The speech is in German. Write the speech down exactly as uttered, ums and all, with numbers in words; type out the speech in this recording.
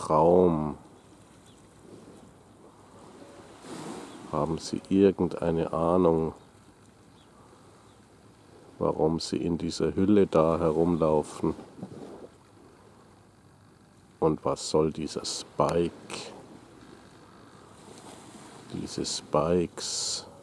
Traum? Haben Sie irgendeine Ahnung, warum Sie in dieser Hülle da herumlaufen? Und was soll dieser Spike? Diese Spikes.